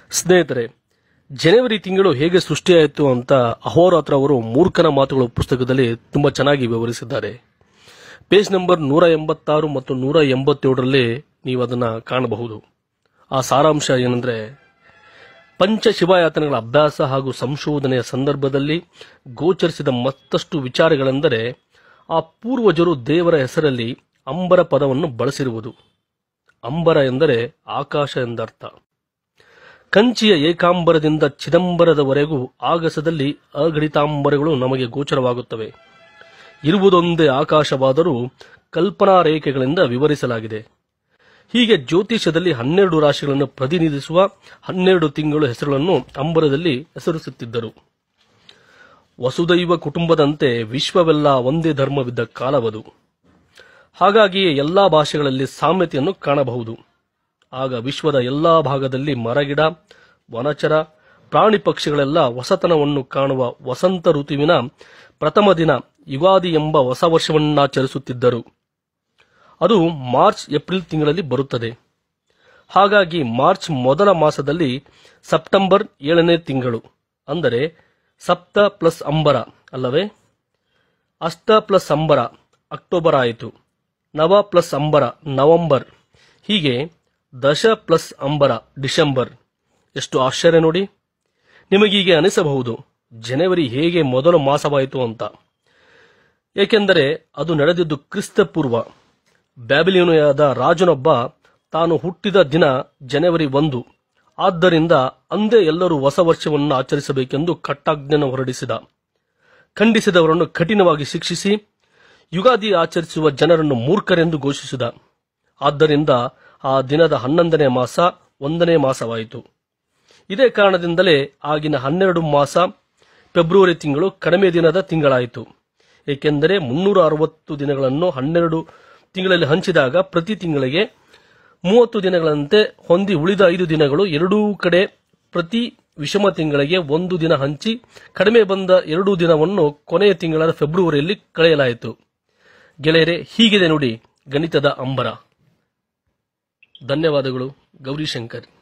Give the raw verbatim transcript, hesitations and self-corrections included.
ಸ್ನೇಹಿತರೆ, ಜನವರಿ ತಿಂಗಳು ಹೇಗೆ ಸೃಷ್ಟಿಯಾಯಿತು ಅಂತ ಅಹೋರಾತ್ರ ಅವರು ಮೂರ್ಖನ ಮಾತುಗಳು ಪುಸ್ತಕದಲ್ಲಿ ತುಂಬಾ ಚೆನ್ನಾಗಿ ವಿವರಿಸಿದ್ದಾರೆ. ಪೇಜ್ ನಂಬರ್ ನೂರ ಎಂಬತ್ತಾರು ಮತ್ತು ನೂರ ಎಂಬತ್ತೇಳರಲ್ಲಿ ನೀವು ಅದನ್ನ ಕಾಣಬಹುದು. ಆ ಸಾರಾಂಶ ಏನಂದ್ರೆ, ಪಂಚ ಶಿವಯಾತನೆಗಳ ಅಭ್ಯಾಸ ಹಾಗೂ ಸಂಶೋಧನೆಯ ಸಂದರ್ಭದಲ್ಲಿ ಗೋಚರಿಸಿದ ಮತ್ತಷ್ಟು ವಿಚಾರಗಳೆಂದರೆ, ಆ ಪೂರ್ವಜರು ದೇವರ ಹೆಸರಲ್ಲಿ ಅಂಬರ ಪದವನ್ನು ಬಳಸಿರುವುದು. ಅಂಬರ ಎಂದರೆ ಆಕಾಶ ಎಂದರ್ಥ. ಕಂಚಿಯ ಏಕಾಂಬರದಿಂದ ಚಿದಂಬರದವರೆಗೂ ಆಗಸದಲ್ಲಿ ಅಗಣಿತಾಂಬರಗಳು ನಮಗೆ ಗೋಚರವಾಗುತ್ತವೆ. ಇರುವುದೊಂದೇ ಆಕಾಶವಾದರೂ ಕಲ್ಪನಾ ರೇಖೆಗಳಿಂದ ವಿವರಿಸಲಾಗಿದೆ. ಹೀಗೆ ಜ್ಯೋತಿಷ್ಯದಲ್ಲಿ ಹನ್ನೆರಡು ರಾಶಿಗಳನ್ನು ಪ್ರತಿನಿಧಿಸುವ ಹನ್ನೆರಡು ತಿಂಗಳು ಹೆಸರುಗಳನ್ನು ಅಂಬರದಲ್ಲಿ ಹೆಸರಿಸುತ್ತಿದ್ದರು. ವಸುದೈವ ಕುಟುಂಬದಂತೆ ವಿಶ್ವವೆಲ್ಲ ಒಂದೇ ಧರ್ಮವಿದ್ದ ಕಾಲವದು. ಹಾಗಾಗಿಯೇ ಎಲ್ಲಾ ಭಾಷೆಗಳಲ್ಲಿ ಸಾಮ್ಯತೆಯನ್ನು ಕಾಣಬಹುದು. ಆಗ ವಿಶ್ವದ ಎಲ್ಲಾ ಭಾಗದಲ್ಲಿ ಮರಗಿಡ, ವನಚರ, ಪ್ರಾಣಿ ಪಕ್ಷಿಗಳೆಲ್ಲ ಹೊಸತನವನ್ನು ಕಾಣುವ ವಸಂತ ಋತುವಿನ ಪ್ರಥಮ ದಿನ ಯುಗಾದಿ ಎಂಬ ಹೊಸ ವರ್ಷವನ್ನಾಚರಿಸುತ್ತಿದ್ದರು. ಅದು ಮಾರ್ಚ್ ಏಪ್ರಿಲ್ ತಿಂಗಳಲ್ಲಿ ಬರುತ್ತದೆ. ಹಾಗಾಗಿ ಮಾರ್ಚ್ ಮೊದಲ ಮಾಸದಲ್ಲಿ ಸೆಪ್ಟೆಂಬರ್ ಏಳನೇ ತಿಂಗಳು, ಅಂದರೆ ಸಪ್ತ ಪ್ಲಸ್ ಅಂಬರ ಅಲ್ಲವೇ? ಅಷ್ಟ ಪ್ಲಸ್ ಅಂಬರ ಅಕ್ಟೋಬರ್ ಆಯಿತು. ನವ ಪ್ಲಸ್ ಅಂಬರ ನವೆಂಬರ್. ಹೀಗೆ ದಶ ಪ್ಲಸ್ ಅಂಬರ ಡಿಸೆಂಬರ್. ಎಷ್ಟು ಆಶ್ಚರ್ಯ ನೋಡಿ. ನಿಮಗೀಗೆ ಅನಿಸಬಹುದು, ಜನವರಿ ಹೇಗೆ ಮೊದಲ ಮಾಸವಾಯಿತು ಅಂತ. ಏಕೆಂದರೆ ಅದು ನಡೆದಿದ್ದು ಕ್ರಿಸ್ತ ಪೂರ್ವ. ಬ್ಯಾಬಿಲೋನಿಯಾದ ರಾಜನೊಬ್ಬ ತಾನು ಹುಟ್ಟಿದ ದಿನ ಜನವರಿ ಒಂದು, ಆದ್ದರಿಂದ ಅಂದೇ ಎಲ್ಲರೂ ಹೊಸ ವರ್ಷವನ್ನು ಆಚರಿಸಬೇಕೆಂದು ಕಟ್ಟಾಜ್ಞೆಯನ್ನು ಹೊರಡಿಸಿದ. ಖಂಡಿಸಿದವರನ್ನು ಕಠಿಣವಾಗಿ ಶಿಕ್ಷಿಸಿ ಯುಗಾದಿ ಆಚರಿಸುವ ಜನರನ್ನು ಮೂರ್ಖರೆಂದು ಘೋಷಿಸಿದ. ಆದ್ದರಿಂದ ಆ ದಿನದ ಹನ್ನೊಂದನೇ ಮಾಸ ಒಂದನೇ ಮಾಸವಾಯಿತು. ಇದೇ ಕಾರಣದಿಂದಲೇ ಆಗಿನ ಹನ್ನೆರಡು ಮಾಸ ಫೆಬ್ರವರಿ ತಿಂಗಳು ಕಡಿಮೆ ದಿನದ ತಿಂಗಳಾಯಿತು. ಏಕೆಂದರೆ ಮುನ್ನೂರ ಅರವತ್ತು ದಿನಗಳನ್ನು ಹನ್ನೆರಡು ತಿಂಗಳಲ್ಲಿ ಹಂಚಿದಾಗ ಪ್ರತಿ ತಿಂಗಳಿಗೆ ಮೂವತ್ತು ದಿನಗಳಂತೆ ಹೊಂದಿ ಉಳಿದ ಐದು ದಿನಗಳು ಎರಡೂ ಕಡೆ ಪ್ರತಿ ವಿಷಮ ತಿಂಗಳಿಗೆ ಒಂದು ದಿನ ಹಂಚಿ ಕಡಿಮೆ ಬಂದ ಎರಡೂ ದಿನವನ್ನು ಕೊನೆಯ ತಿಂಗಳಾದ ಫೆಬ್ರವರಿಯಲ್ಲಿ ಕಳೆಯಲಾಯಿತು. ಗೆಳೆಯರೆ, ಹೀಗಿದೆ ನೋಡಿ ಗಣಿತದ ಅಂಬರ. ಧನ್ಯವಾದಗಳು. ಗೌರಿಶಂಕರ್.